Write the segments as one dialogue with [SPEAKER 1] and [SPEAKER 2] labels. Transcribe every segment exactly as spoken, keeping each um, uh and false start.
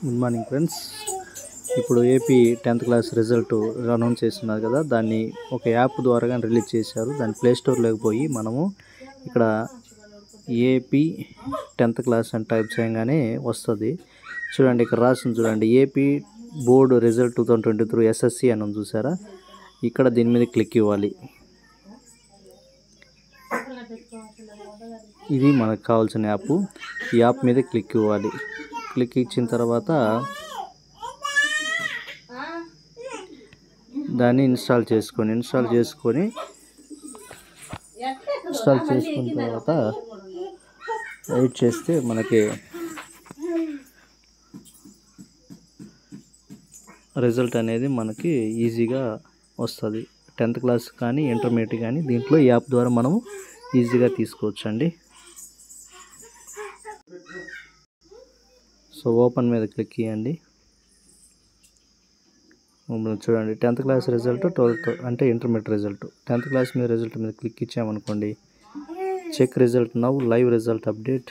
[SPEAKER 1] Good morning friends. ఇప్పుడు AP tenth class result announce చేస్తున్నారు కదా, దాన్ని ఒక యాప్ ద్వారా రిలీజ్ చేశారు. దాన్ని ప్లే స్టోర్లోకి పోయి మనము ఇక్కడ ఏపీ టెన్త్ క్లాస్ అని టైప్ చేయగానే వస్తుంది. చూడండి, ఇక్కడ రాసింది చూడండి, AP board result two thousand twenty three SSC అని ఉంది చూసారా. ఇక్కడ దీని మీద క్లిక్ ఇవ్వాలి. ఇది మనకు కావాల్సిన యాప్. ఈ యాప్ మీద క్లిక్ ఇవ్వాలి. క్లిక్ ఇచ్చిన తర్వాత దాన్ని ఇన్స్టాల్ చేసుకొని ఇన్స్టాల్ చేసుకొని ఇన్స్టాల్ చేసుకున్న తర్వాత వెయిట్ చేస్తే మనకి రిజల్ట్ అనేది మనకి ఈజీగా వస్తుంది. టెన్త్ క్లాస్ కానీ ఇంటర్మీడియట్ కానీ దీంట్లో ఈ యాప్ ద్వారా మనము ఈజీగా తీసుకోవచ్చు అండి. సో ఓపెన్ మీద క్లిక్ చేయండి. చూడండి, టెన్త్ క్లాస్ రిజల్ట్, ట్వెల్త్ అంటే ఇంటర్మీడియట్ రిజల్ట్. టెన్త్ క్లాస్ మీద రిజల్ట్ మీద క్లిక్ ఇచ్చామనుకోండి, check result now, live result update,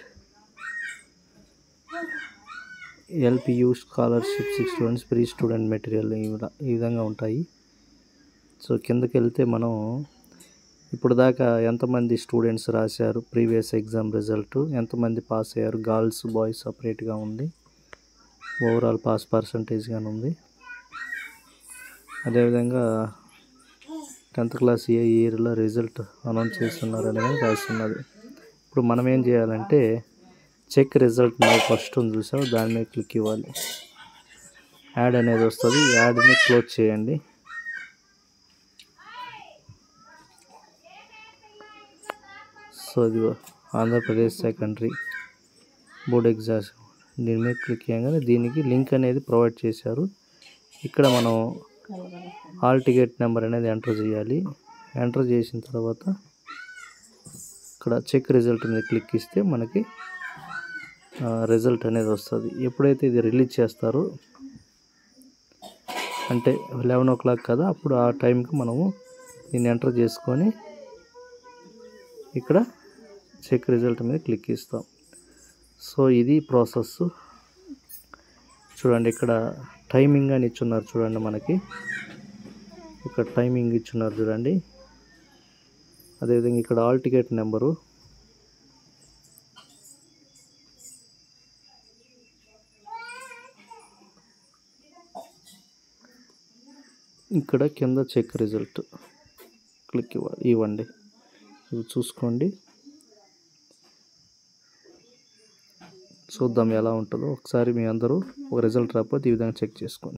[SPEAKER 1] LPU scholarship six students, pre student material, ఈ విధంగా ఉంటాయి. సో కిందకి వెళ్తే మనం ఇప్పుడు దాకా ఎంతమంది స్టూడెంట్స్ రాశారు, ప్రీవియస్ ఎగ్జామ్ రిజల్ట్, ఎంతమంది పాస్ అయ్యారు, గర్ల్స్ బాయ్స్ సపరేట్గా ఉంది, ఓవరాల్ పాస్ పర్సంటేజ్గా ఉంది. అదేవిధంగా టెన్త్ క్లాస్ ఏ ఇయర్లో రిజల్ట్ అనౌన్స్ చేస్తున్నారు అనేది రాస్తున్నది. ఇప్పుడు మనం ఏం చేయాలంటే చెక్ రిజల్ట్ నౌ ఫస్ట్ ఉంది చూసావు, దాని మీద క్లిక్ ఇవ్వాలి. యాడ్ అనేది వస్తుంది, యాడ్ని క్లోజ్ చేయండి. సో ఇది ఆంధ్రప్రదేశ్ సెకండరీ బోర్డ్ ఎగ్జామ్స్, దీని మీద క్లిక్ చేయగానే దీనికి లింక్ అనేది ప్రొవైడ్ చేశారు. ఇక్కడ మనం హాల్ టికెట్ నెంబర్ అనేది ఎంటర్ చేయాలి. ఎంటర్ చేసిన తర్వాత ఇక్కడ చెక్ రిజల్ట్ మీద క్లిక్ ఇస్తే మనకి రిజల్ట్ అనేది వస్తుంది. ఎప్పుడైతే ఇది రిలీజ్ చేస్తారో అంటే లెవెన్ ఓ క్లాక్ కదా, అప్పుడు ఆ టైంకి మనము దీన్ని ఎంటర్ చేసుకొని ఇక్కడ చెక్ రిజల్ట్ మీద క్లిక్ ఇస్తాం. సో ఇది ప్రాసెస్. చూడండి, ఇక్కడ టైమింగ్ అని ఇచ్చున్నారు చూడండి, మనకి ఇక్కడ టైమింగ్ ఇచ్చున్నారు చూడండి. అదేవిధంగా ఇక్కడ ఆల్ టికెట్ నెంబరు, ఇక్కడ కింద చెక్ రిజల్ట్ క్లిక్ ఇవ్వాలి ఇవ్వండి. ఇది చూసుకోండి, చూద్దాం ఎలా ఉంటుందో. ఒకసారి మీ అందరూ ఒక రిజల్ట్ రాకపోతే ఈ విధంగా చెక్ చేసుకోండి.